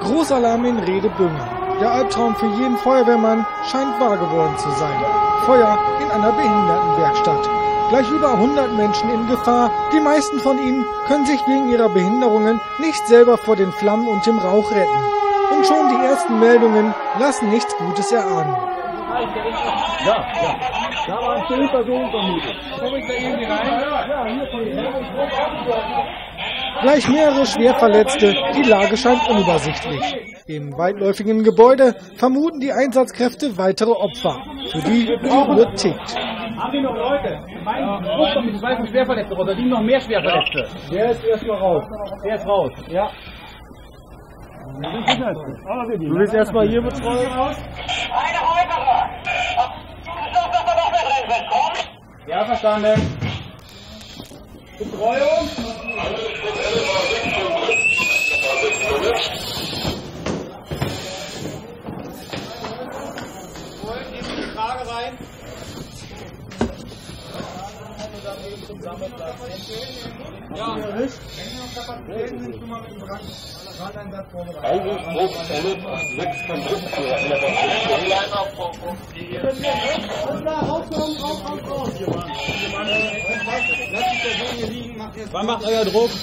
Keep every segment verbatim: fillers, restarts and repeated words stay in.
Großalarm in Redebüngen. Der Albtraum für jeden Feuerwehrmann scheint wahr geworden zu sein. Feuer in einer Behindertenwerkstatt. Gleich über hundert Menschen in Gefahr. Die meisten von ihnen können sich wegen ihrer Behinderungen nicht selber vor den Flammen und dem Rauch retten. Und schon die ersten Meldungen lassen nichts Gutes erahnen. Ja, ja. Da waren zehn Personen vermutet. Komm ich da irgendwie rein? Ja, hier. Gleich mehrere Schwerverletzte, die Lage scheint unübersichtlich. Im weitläufigen Gebäude vermuten die Einsatzkräfte weitere Opfer, für die die Uhr tickt. Haben wir noch Leute? Ruf doch mit zwei Schwerverletzte runter, die noch mehr Schwerverletzte. Der ist erstmal raus. Der ist raus, ja. Du willst erstmal hier betreuen? Eine weitere! Du sagst, dass da noch mehr drin sind, komm! Ja, verstanden. Betreuung? Nehmen Sie die Frage rein. Ja, Kapazitäten sind schon mal mit dem Brandeinsatz vorbereitet. Einsatzgruppe L sechs von Gruppenführer in der Wann macht euer Druck?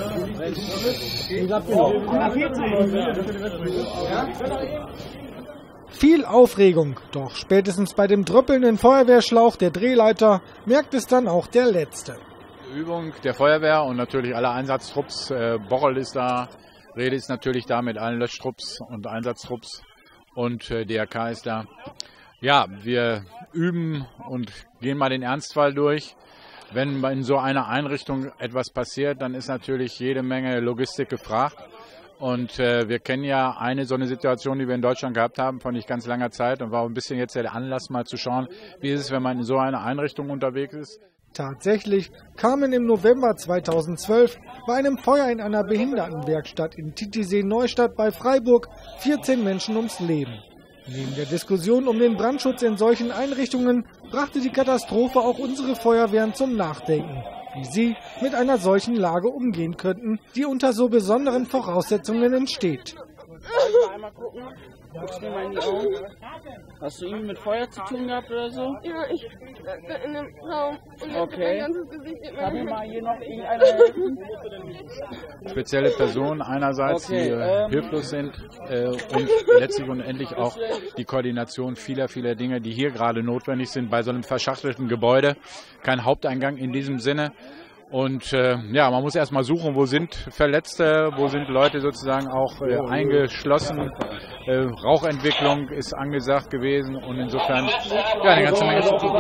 Viel Aufregung, doch spätestens bei dem dröppelnden Feuerwehrschlauch der Drehleiter merkt es dann auch der Letzte. Übung der Feuerwehr und natürlich aller Einsatztrupps. Äh, Borrel ist da, Rede ist natürlich da mit allen Löschtrupps und Einsatztrupps und äh, D R K ist da. Ja, wir üben und gehen mal den Ernstfall durch. Wenn in so einer Einrichtung etwas passiert, dann ist natürlich jede Menge Logistik gefragt. Und äh, wir kennen ja eine so eine Situation, die wir in Deutschland gehabt haben, vor nicht ganz langer Zeit. Und war ein bisschen jetzt der Anlass, mal zu schauen, wie ist es, wenn man in so einer Einrichtung unterwegs ist. Tatsächlich kamen im November zweitausendzwölf bei einem Feuer in einer Behindertenwerkstatt in Titisee-Neustadt bei Freiburg vierzehn Menschen ums Leben. Neben der Diskussion um den Brandschutz in solchen Einrichtungen brachte die Katastrophe auch unsere Feuerwehren zum Nachdenken, wie sie mit einer solchen Lage umgehen könnten, die unter so besonderen Voraussetzungen entsteht. Einmal gucken. Guckst mir mal in die Augen. Hast du irgendwie mit Feuer zu tun gehabt oder so? Ja, ich war in einem Raum und jetzt okay. mein ganzes Gesicht in Kann mir meinem mal hier noch irgendeiner helfen? Spezielle Personen einerseits, okay, die äh, ähm, hilflos sind äh, und letztlich und endlich auch die Koordination vieler, vieler Dinge, die hier gerade notwendig sind bei so einem verschachtelten Gebäude. Kein Haupteingang in diesem Sinne. Und äh, ja, man muss erstmal suchen, wo sind Verletzte, wo sind Leute sozusagen auch äh, eingeschlossen. Äh, Rauchentwicklung ist angesagt gewesen und insofern ja eine ganze Menge zu tun.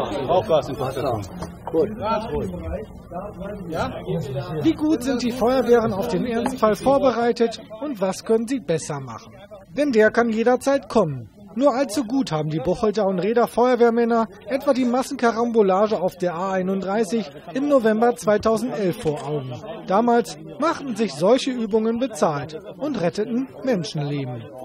Wie gut sind die Feuerwehren auf den Ernstfall vorbereitet und was können sie besser machen? Denn der kann jederzeit kommen. Nur allzu gut haben die Buchholter und Reder Feuerwehrmänner etwa die Massenkarambolage auf der A einunddreißig im November zweitausendelf vor Augen. Damals machten sich solche Übungen bezahlt und retteten Menschenleben.